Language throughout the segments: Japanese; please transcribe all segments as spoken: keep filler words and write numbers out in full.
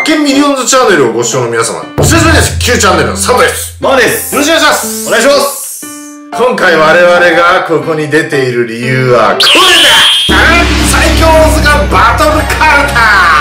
見ミリオンズチャンネルをご視聴の皆様、お久しぶりです。Q チャンネルのサボです。 マーです。 よろしくお願いします。 お願いします。 今回我々がここに出ている理由は、これだ！最強図鑑バトルカルタ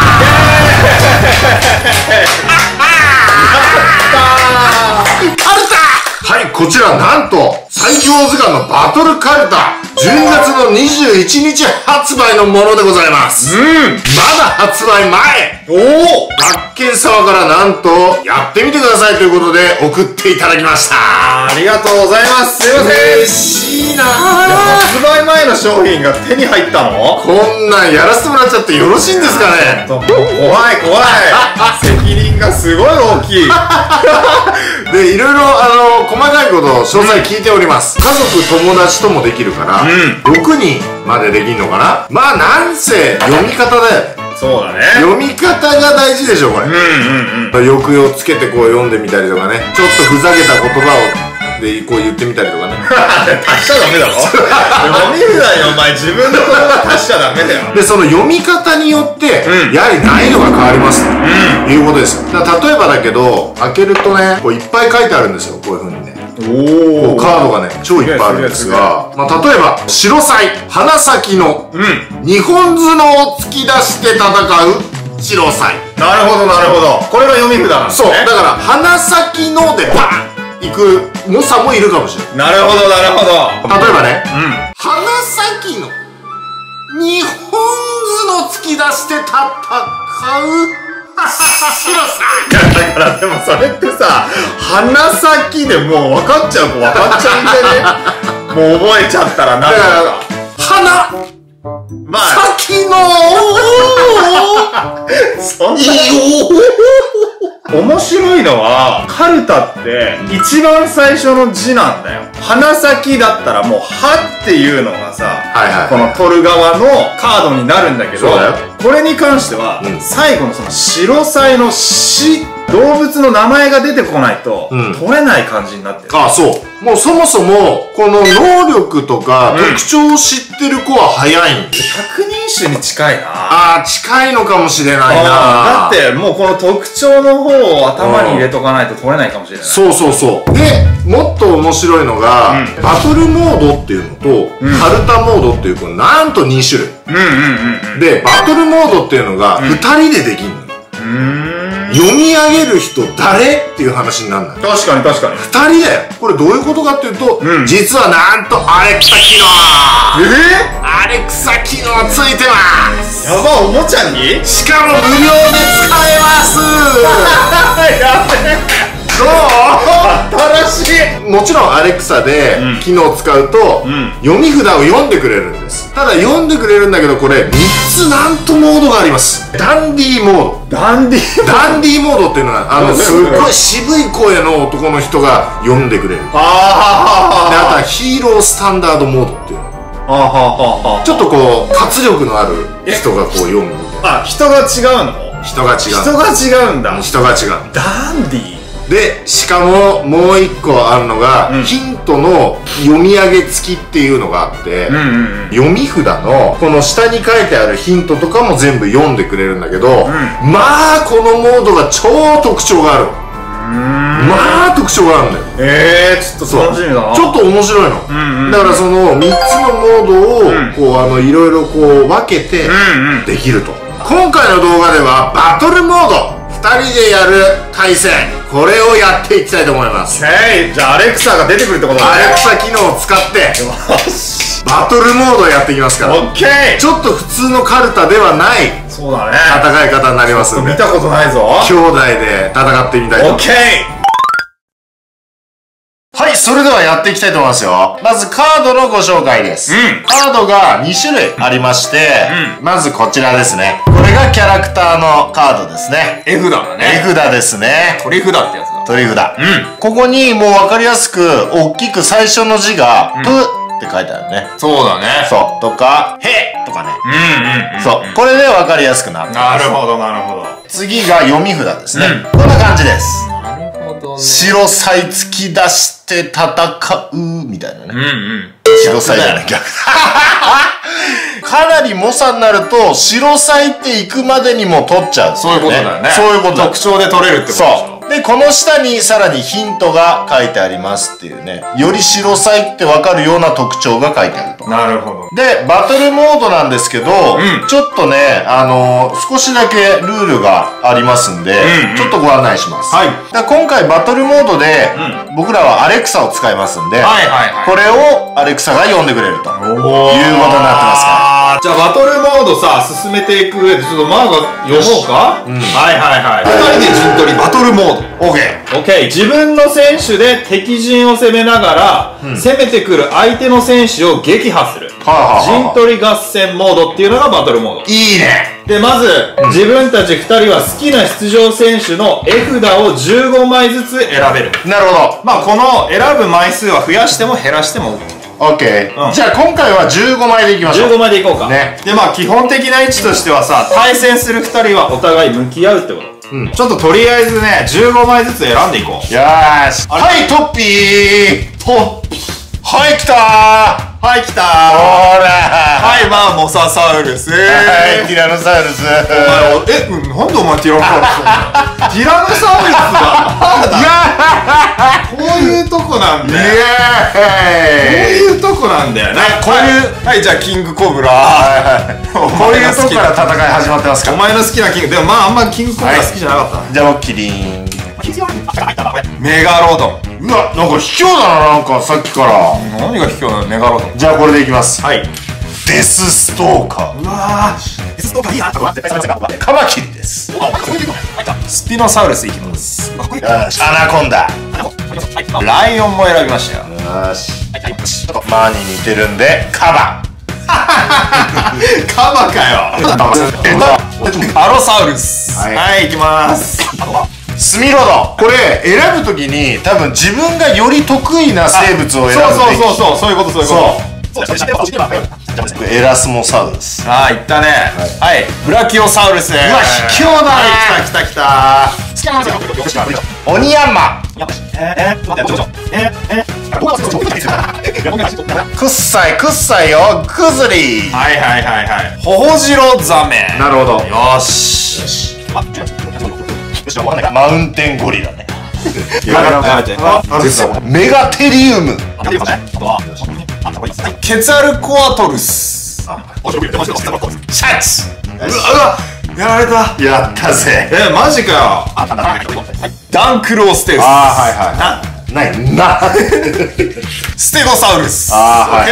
カルタはい、こちらなんと、最強図鑑のバトルカルタ、じゅうにがつのにじゅういちにち発売のものでございます。うん。まだ発売前。おお。学研様からなんと、やってみてくださいということで送っていただきました。 ありがとうございます。すいません。 嬉しいなぁ。 発売前の商品が手に入ったの？ こんなんやらせてもらっちゃってよろしいんですかね？ 怖い怖い。責任がすごい大きい。 で、いろいろあの、細かいことを詳細聞いております。家族、友達ともできるから、うん、ろくにんまでできんのかな。まあなんせ読み方だよね。 そうだね。読み方が大事でしょ、これ。うんうんうん。抑揚つけてこう読んでみたりとかね。ちょっとふざけた言葉を、で、こう言ってみたりとかね。 足しちゃダメだろ。読み札にお前自分の言葉足しちゃダメだよ。 で、その読み方によって、うん、やはり難易度が変わりますと、うん、いうことですよ。だから例えばだけど、開けるとね、こういっぱい書いてあるんですよ、こういう風にね。おー、カードがね、超いっぱいあるんですが、まあ、例えば、白菜、花咲の、うん、日本頭脳を突き出して戦う白菜。 なるほど、なるほど。これが読み札なんですね。 そう。だから、花咲のでパン行く猛者もいるかもしれない。 なるほど、なるほど。 例えばね、うん、花咲の、日本頭脳突き出して戦う白さ。 だからでもそれってさ、鼻先でもう分かっちゃう子分かっちゃうんでね。もう覚えちゃったらなんだか鼻まあ先のそんな面白いのは、カルタって一番最初の字なんだよ。鼻先だったらもう「は」っていうのがさ、この取る側のカードになるんだけど、これに関しては、うん、最後のその白菜の「し」動物の名前が出てこないと、うん、取れない感じになってる。 ああ、そう。もうそもそもこの能力とか特徴を知ってる子は早いんで、 百人種に近いな。 ああ、近いのかもしれないな。 だってもうこの特徴の方を頭に入れとかないと取れないかもしれない。 そうそうそう。でもっと面白いのが、うん、バトルモードっていうのと、うん、カルタモードっていうこのなんとにしゅるい。うんうんうんうん。でバトルモードっていうのがふたりでできるの。うん。読み上げる人誰っていう話になるんだよ。 確かに確かに。 二人だよ。これどういうことかっていうと、うん、実はなんとアレクサ機能。えー、アレクサ機能ついてます。 やば、おもちゃにしかも無料で使えます。 やべえ。 どう？ 新しい。 もちろんアレクサで機能を使うと、うん、読み札を読んでくれるんです。ただ読んでくれるんだけど、これみっつなんとモードがあります。ダンディーモード。 ダンディーダンディーモードっていうのは、あのすっごい渋い声の男の人が読んでくれる。ああ。で、あとはヒーロースタンダードモードっていうの。ああ。ちょっとこう活力のある人がこう読むみたいな。 あ、人が違うの？ 人が違う。 人が違うんだ。 人が違う。 ダンディー。 で、しかももう一個あるのが、うん、ヒントの読み上げ付きっていうのがあって、うんうんうん、読み札のこの下に書いてあるヒントとかも全部読んでくれるんだけど、うん、まあこのモードが超特徴がある。まあ特徴があるんだよ。 えー、ちょっと楽しみだな。 ちょっと面白いの。うんうん、だからそのみっつのモードを、うん、こうあのいろいろこう分けてできると。うんうん、今回の動画ではバトルモードふたりでやる対戦、これをやっていきたいと思います。 へい、じゃあアレクサが出てくるってことだね。 アレクサ機能を使ってバトルモードやっていきますから。 オッケー。ちょっと普通のカルタではないそうだね戦い方になりますので、 見たことないぞ。 兄弟で戦ってみたいと思います。 オッケー。 はい、それではやっていきたいと思いますよ。まずカードのご紹介です。うん、カードがにしゅるいありまして、うん、まずこちらですね。これがキャラクターのカードですね。 絵札だね。 絵札ですね。 取り札ってやつだ。 取り札。うん。ここにもうわかりやすく、大きく最初の字が、プって書いてあるね。 そうだね。 そう。とか、へとかね。うんうん。そう。これでわかりやすくなってます。 なるほど、なるほど。 次が読み札ですね。こんな感じです。 なるほど。 ね。白サイ突き出して戦うみたいなね。うんうん。白サイじゃない逆。かなり猛者になると、白サイって行くまでにも取っちゃう、ね。 そういうことだよね。 そういうこと。 特徴で取れるってことでしょ。 そう。で、この下にさらにヒントが書いてありますっていうね。より白サイってわかるような特徴が書いてあると。 なるほど。 で、バトルモードなんですけど、うん、ちょっとね、あのー、少しだけルールがありますんで、うんうん、ちょっとご案内します。はい。だ今回バトルモードで、うん、僕らはアレクサを使いますんで、はいはいはい、これをアレクサが読んでくれるということになってますから。 じゃあバトルモードさ、進めていく上で、ちょっとマーが読もうか、うん、はいはいはい。ふたりで陣取りバトルモード。 オーケー。 オッケー。自分の選手で敵陣を攻めながら、うん、攻めてくる相手の選手を撃破する。はあはあ、陣取り合戦モードっていうのがバトルモード。 いいね。 で、まず、うん、自分たちふたりは好きな出場選手の絵札をじゅうごまいずつ選べる。 なるほど。 まあ、この選ぶ枚数は増やしても減らしても OK。うん、じゃあ今回はじゅうごまいでいきましょう。 じゅうごまいでいこうか。ね。で、まあ、基本的な位置としてはさ、対戦するふたりはお互い向き合うってこと。うん、ちょっととりあえずね、じゅうごまいずつ選んでいこう。 よーし。はい、トッピートッピーはい、来たーはい、来たーほらはい、まあ、モササウルスはい、 ティラノサウルスお前、え、なんでお前ティラノサウルスなのティラノサウルスだこういうとこなんだよ。イエーイこういうとこなんだよね。こういう、はい、じゃあ、キングコブラこういうとこから戦い始まってますから。 お前の好きなキング、でもまあ、あんまキングコブラ好きじゃなかったな。 じゃあ、僕、キリンメガロドン。 うわ、なんか卑怯だな、なんかさっきから。 何が卑怯なの、メガロドン。 じゃあこれでいきます。 はい。 デスストーカー。 うわー、デスストーカーいいな。 カマキリです。 スピノサウルスいきます。 よし、アナコンダ。 ライオンも選びましたよ。 よし。マーに似てるんで、カバ。 カバかよ。アロサウルス。はい、いきます。 スミロド。これ選ぶときに多分自分がより得意な生物を選ぶ。 そうそうそうそう、そういうことそういうこと。エラスモサウルス。 ああ、いったね。はい、ブラキオサウルス。うわ、 卑怯だね。 来た来た来た。 オニヤンマ。くっさいくっさいよ、クズリ。 はいはいはいはい。ホホジロザメ。 なるほど。 よし。 マウンテンゴリラね。メガテリウム。 ケツァルコアトルス。シャチ。うわ、やられた。 やったぜ。 え、マジかよ。ダンクローステウス。 あー、はいはい。ないな。 ステゴサウルス。 あー、はい。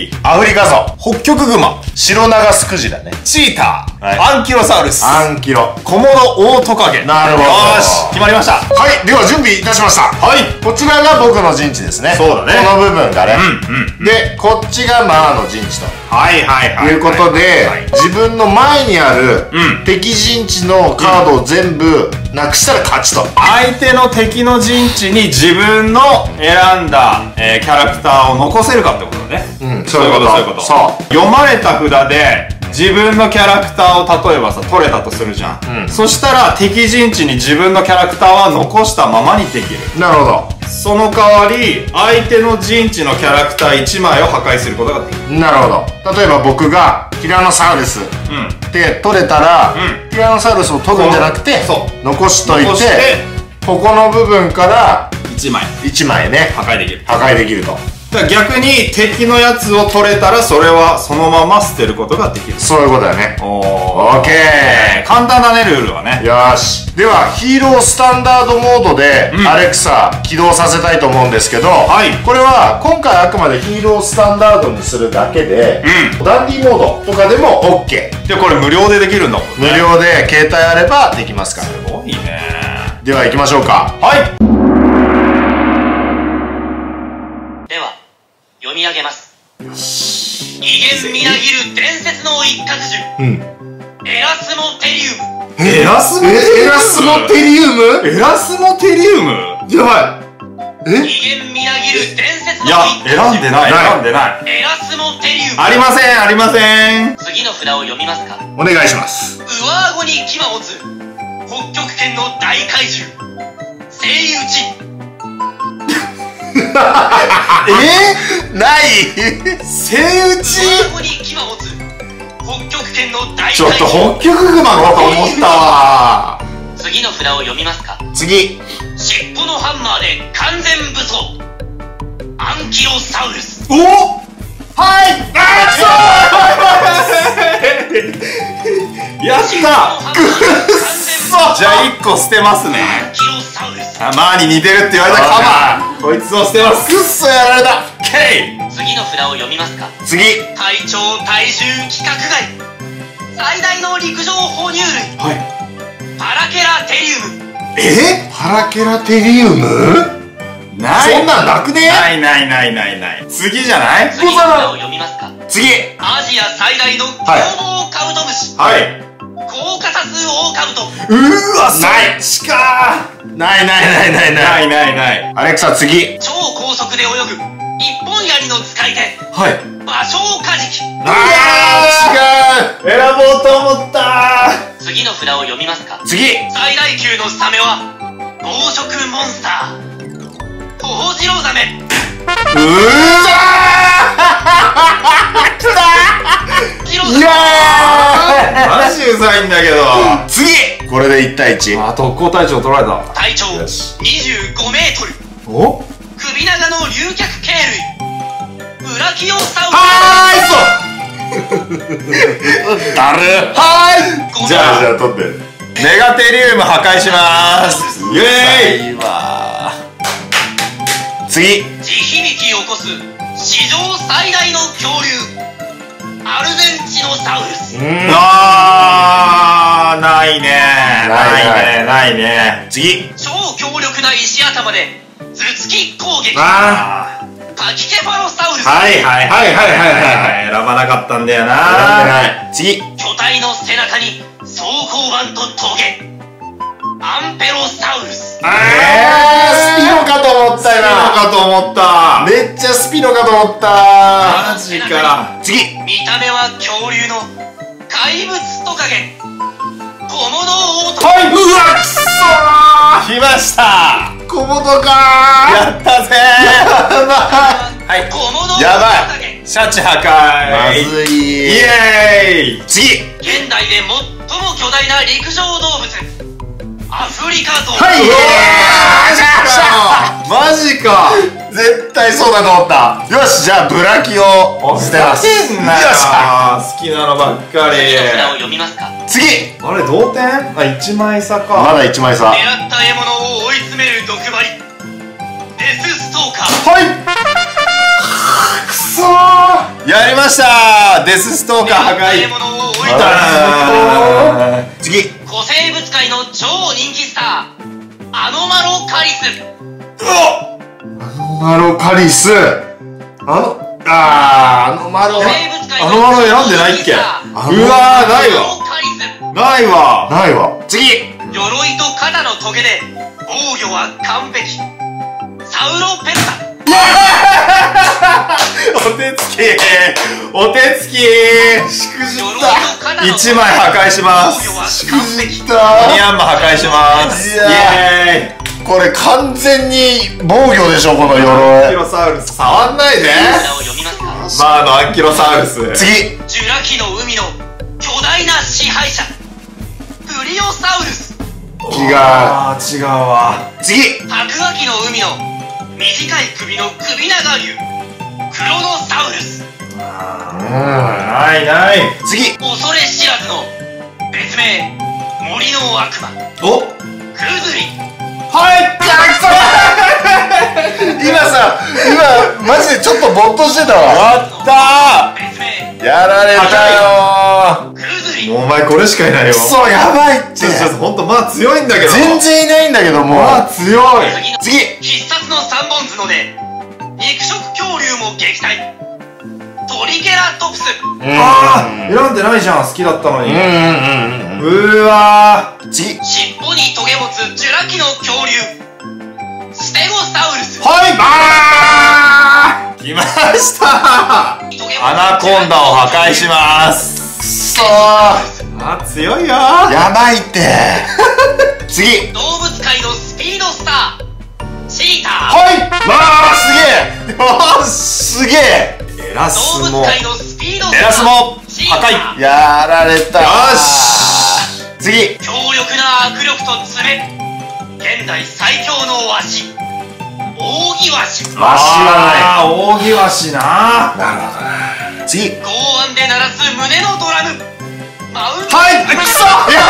アフリカゾウ。北極グマ。 シロナガスクジラね。 チーター。アンキロサウルス。 アンキロ。 コモドオオトカゲ。 なるほど。 よし、決まりました。 はい、では準備いたしました。はい。こちらが僕の陣地ですね。 そうだね。 この部分がね。で、こっちがマーの陣地と。 はいはいはい。 いうことで、自分の前にある敵陣地のカードを全部なくしたら勝ちと。 相手の敵の陣地に自分の選んだ、えー、キャラクターを残せるかってことね。うん、そういうことそういうこと。そう。読まれた札で自分のキャラクターを例えばさ取れたとするじゃん、うん、そしたら敵陣地に自分のキャラクターは残したままにできる。 なるほど。 その代わり相手の陣地のキャラクターいちまいを破壊することができる。 なるほど。例えば僕がティラノサウルスって取れたら、うん、ティラノサウルスを取るんじゃなくて残しといてここの部分からいちまいいちまいね破壊できる破壊できると。 逆に敵のやつを取れたらそれはそのまま捨てることができる。 そういうことだね。おー、オッケー。 簡単だね、ルールはね。 よーし。ではヒーロースタンダードモードで、うん、アレクサ起動させたいと思うんですけど、はい、これは今回あくまでヒーロースタンダードにするだけで、うん、ダンディーモードとかでも OK で、これ無料でできるんだもんね。 無料で携帯あればできますから。 すごいね。 では行きましょうか。 はい。 では読み上げます。威厳みなぎる伝説の一角獣、うん、エラスモテリウム。 エラスモテリウム。 エラスモテリウム。 エラスモテリウム。 やばい。 え、威厳みなぎる伝説のいや、選んでない選んでない。 エラスモテリウム。 ありませんありません。 次の札を読みますか。 お願いします。 上顎に牙を持つ北極圏の大怪獣セイウチ。 えないセイウチちょっと北極熊かと思ったわ。 次の札を読みますか。 次。 尻尾のハンマーで完全武装アンキロサウルス。 おはい。やったくっそ。じゃあいっこ捨てますね。あ、マーに似てるって言われたカマこいつを捨てます。くっそやられた。ケイ。 次の札を読みますか。 次。 体長体重規格外最大の陸上哺乳類、 はい、 パラケラテリウム。 えパラケラテリウムない。そんなんなくね。 ないないないないない。次じゃない。 次の札を読みますか。 次。 アジア最大の凶暴カブトムシ。 はい。 コウカサスオオカブト。 うーわ、ない。しかー。ないないないないないないない。 アレクサ次。 超高速で泳ぐ一本槍の使い手。 はい。 バショウカジキ。 あー違う。 選ぼうと思ったー。 次の札を読みますか。 次。 最大級のサメは黄色モンスターホホジロザメ。 うーわーきたー。いやーマジうざいんだけど。 次。これでいち対いち。 あ、特攻隊長取られた。 体長にじゅうごメートル。 お首長の竜脚鯨類ブラキオサウルス。 はーいそうだる。はーい。じゃあじゃあ取ってメガテリウム破壊しまーす。イエーイ。 いわ次。 地響きを起こす史上最大の恐竜アルゼンチノサウルス。 あーないねないねないね。次。 超強力な石頭で頭突き攻撃。 あーパキケファロサウルス。 はいはいはいはいはいはい。選ばなかったんだよな。 選んでない。次。 巨体の背中に装甲板とトゲアンペロサウルス。 あースピノかと思ったよな。 スピノかと思った。 めっちゃスピノかと思った。 マジか。次。 見た目は恐竜の怪物トカゲコモドオオトカゲ。 はい。うわくそー。 来ました。 コモドかー。 やったぜー。はい。 コモドオオトやカばゲ。 い。シャチ破壊。 まずい。 イエーイ。次。 現代で最も巨大な陸上動物アフリカゾウ。 はい。 マジか。 絶対そうだと思った。よし、じゃあブラキを捨てます。 よっしゃ。好きなのばっかり。 次の札を読みますか。 次。 あれ同点？あ、一枚差か。 まだ一枚差。 狙った獲物を追い詰める毒針デスストーカー。 はい。くそー。 やりました。デスストーカー破壊。 獲物を追い詰める次。 古生物界の超人気スターアノマロカリス。 アノマロカリス。あのあーあのマロ古生物界あのマロ選んでないっけ。うわーないわないわないわ。次。 鎧と肩のトゲで防御は完璧サウロペッタ。 お手つきお手つきしくじったいちまい破壊します。 しくじったオニヤンマ破壊します。イエーイ。 これ完全に防御でしょこの鎧。 アンキロサウルス触んないで。マーのアンキロサウルス。 次。 ジュラ紀の海の巨大な支配者プリオサウルス。 違う。 あー違うわ。 次。 白亜紀の海の短い首の首長竜クロノサウルス。 ないない。 次。 恐れ知らずの別名森の悪魔おクズリ。 はい今さ今マジでちょっとボッとしてたわ。 やった別名やられたよクズリ。 ー。もうお前これしかいないよ。 くそやばいって。 ちょっとほんとまあ強いんだけど。 全然いないんだけどもう。 まあ強い。 次。 必殺の三本角で肉食恐竜も撃退トリケラトプス。 ああ選んでないじゃん。好きだったのに。 うんうんうんうーわー。 次。 尻尾にトゲ持つジュラ紀の恐竜ステゴサウルス。 はいバー来ましたアナコンダを破壊します。 くそー。 あ強いよー。 やばいって次。 動物界のスピードスターチーター。 はいまあすげえエラスモ動物界のスピードエラスモ破壊。 やられた。 よし次。 強力な握力と爪、現代最強のワシ、扇ワシ。 ワシはあー、扇ワシな。 なるほどな。次。 剛腕で鳴らす胸のドラム、マウント。 はい、くそ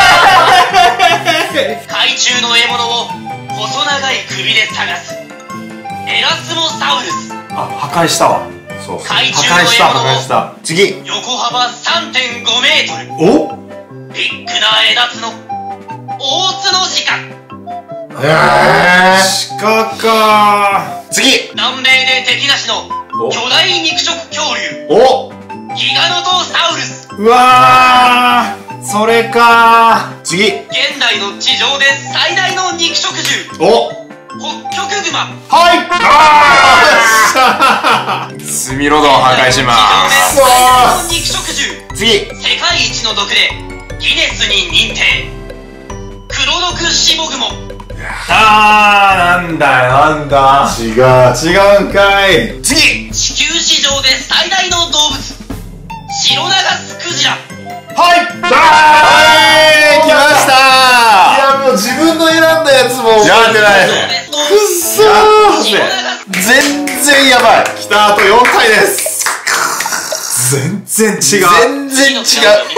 海中の獲物を細長い首で探すエラスモサウルス。 あ、破壊したわ。 そうそう。 海中破壊した、 の獲破壊し物をた。 次。 横幅 さんてんごメートル、 おビッグな枝角、大角鹿。 へ鹿か。 次。 南米で敵なしの巨大肉食恐竜、 お。 ギガノトサウルス。 うわー、それか。 次。 現代の地上で最大の肉食獣、 お。 北極熊。 はい。あースミロドン破壊しま地上で最大の肉食獣、 次。 世界一の毒でギネスに認定、黒毒シモグモ。 あー、なんだよ、なんだ。 違う。 違うんかい。 次。 地球史上で最大の動物、シロナガスクジラ。 はい。はい、来ましたいや、もう自分の選んだやつもやってない。 くっそー。 シロナガス。 全然やばい。 来た、あとよんかいです。全然違う。 全然違う。次。 ジュラ紀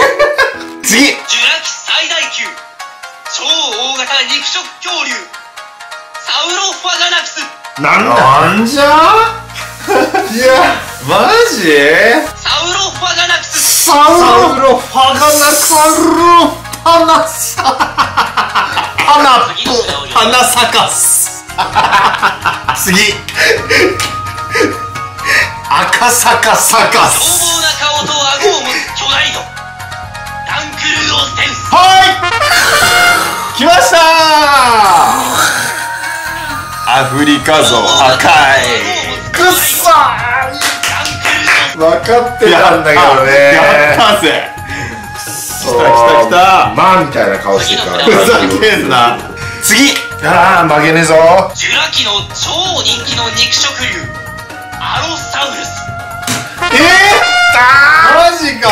最大級超大型肉食恐竜、サウロファガナクス。 なんだ。 なんじゃいや、マジサウロファガナクス。 ササウロファガナクス。 サル花さ花次の札を読み花咲かす。 次。赤坂サカ凶ス。 暴な顔と顎を持つ巨大魚、ダンクルオステウス。 はい来ましたー。アフリカゾウ破壊。 くっそー。 ダンクルオス。 分かってたんだけどね。 やったぜ。 来た来た来た。 まあみたいな顔してるから。 ふざけんな。 次。ああ、負けねえぞ。 ジュラ紀の超人気の肉食竜、アロサウルス。 えー、マジか。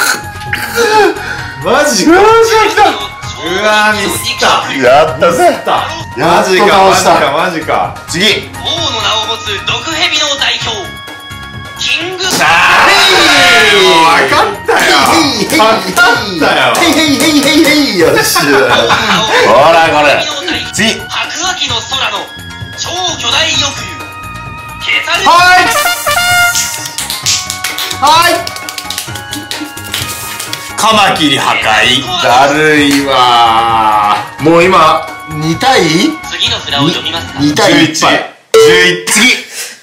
マジか。うわー、ミスった。 やったぜ。 マジか、マジか、マジか。 次。 王の名を持つ毒蛇の代表、キングサ分かったよ。分かったよ。 へいへいへいへいへい。よし。ほらこれ。次。 白亜紀の空の超巨大翼竜、ケツァル。 はいはい。カマキリ破壊。 だるいわー。もう今に対次の札を読みますか。 に対いち。 じゅういち。次。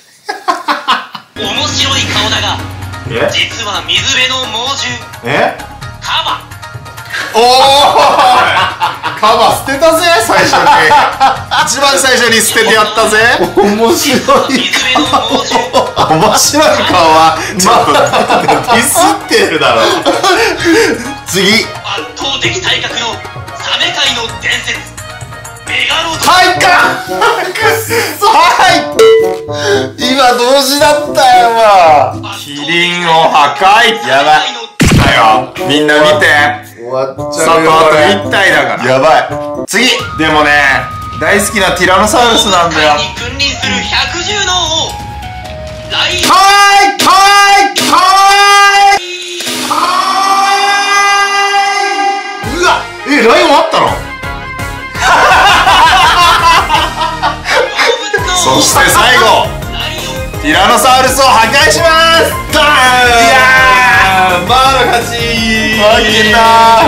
面白い顔だがえ実は水辺の猛獣、 えカバ。 おーカバ捨てたぜ、最初に。一番最初に捨ててやったぜ。 面白い。 水辺の猛獣、 面白い顔はちょっとディスってるだろ。 次。 圧倒的体格のサメ界の伝説、メガロドン。 はいかくっそ。はい今同時だったよわ。 キリンを破壊。やばい。来たよ。みんな見て。 終わっちさゃうよあとこれ。 いち体だから。 やばい。次。 でもね、大好きなティラノサウルスなんだよ。 動物界に君臨する百獣の王、ライオン。 はいはいはーい。 うわ。え、ライオンあったの？ そして最後、ティラノサウルスを破壊します。ダーン。いやー、マーの勝ち。 負けた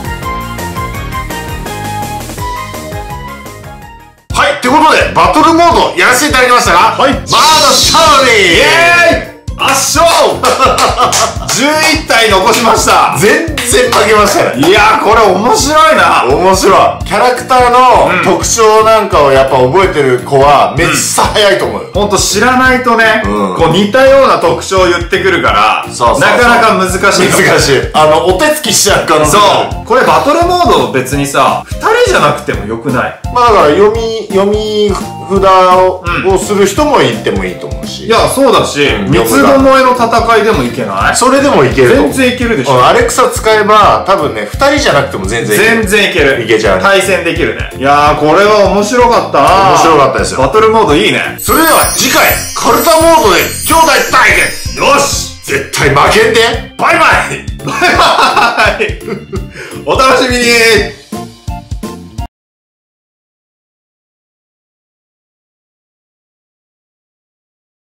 はい、ってことでバトルモードやらせていただきましたが、 はいマーの勝利。 イエーイ圧勝。じゅういち体残しました。 全然負けましたね。 いやー、これ面白いな。 面白い。キャラクターの特徴なんかをやっぱ覚えてる子はめっちゃ早いと思うよ。 ほんと知らないとね、 うん、 こう似たような特徴を言ってくるから、そうそうそう、なかなか難しい。 難しい。あの、お手つきしちゃう可能性ある。 そう。これバトルモード別にさ、二人じゃなくてもよくない？ まあだから読み、読み札を、うん、をする人もいってもいいと思うし。 いや、そうだし、三つどもえの戦いでもいけない？ それでもいける。 全然いけるでしょ。 アレクサ使えば、多分ね、二人じゃなくても全然いける。 全然いける。 いけちゃうね。 対戦できるね。いやー、これは面白かったな。 面白かったですよ。 バトルモードいいね。 それでは次回、カルタモードで兄弟対決。よし、絶対負けんで。バイバイ。 バイバイ。お楽しみに。